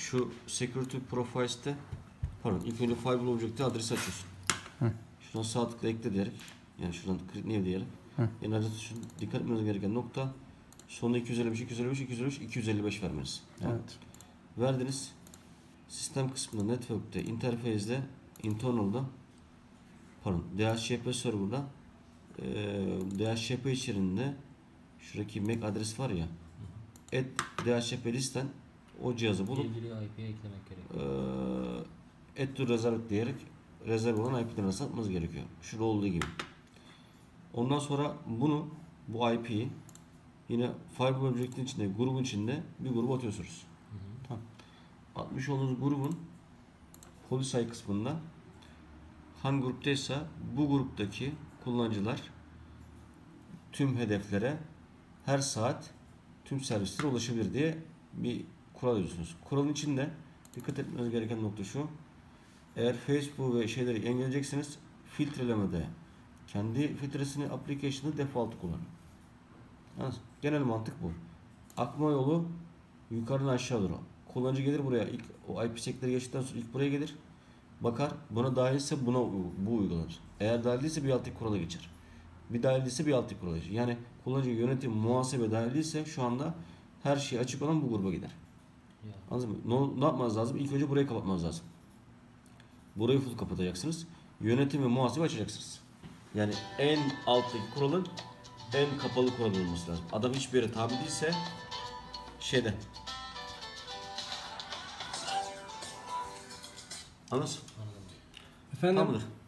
şu security profiles'te pardon ilk önce firewall object'te adresi açıyorsun. Şuradan sağ tıkla ekle diyerek yani şuradan create new diyerek yani adresi dikkat etmeniz gereken nokta sonunda 255 255 255 255 vermeniz. Evet. Verdiniz. Sistem kısmında network'te interface'de internal'da pardon DHCP server'da DHCP içerisinde şuradaki MAC adresi var ya add DHCP listen o cihazı bulup ilgili IP'ye eklemek gerekiyor. add to reserve diyerek rezerv olan IP'den satmanız gerekiyor. Şurada olduğu gibi. Ondan sonra bu IP'yi yine firewall object'in içinde grubun içinde bir gruba atıyorsunuz. Tamam. Atmış olduğunuz grubun policy kısmında hangi gruptaysa bu gruptaki kullanıcılar tüm hedeflere her saat tüm servislere ulaşabilir diye bir kural yazıyorsunuz. Kuralın içinde dikkat etmeniz gereken nokta şu. Eğer Facebook ve şeyleri engelleyeceksiniz filtrelemede kendi filtresini application'ı default kullanın. Genel mantık bu. Akma yolu yukarıdan aşağı doğru. Kullanıcı gelir buraya ilk o IPsec'leri geçtikten sonra ilk buraya gelir. Bakar buna dahilse bu uygulanır. Eğer dahil değilse bir alttaki kurala geçer. Bir dahil değilse bir alttaki kurala geçer. Yani kullanıcı yönetim muhasebe dahil değilse şu anda her şey açık olan bu gruba gider. Anladın mı? Ne yapmanız lazım? İlk önce burayı kapatmanız lazım. Burayı full kapatacaksınız. Yönetim ve muhasebe açacaksınız. Yani en alttaki kuralın en kapalı kural olması lazım. Adam hiçbir yere tabi değilse şeyde. Anladın? Efendim? Tamamdır.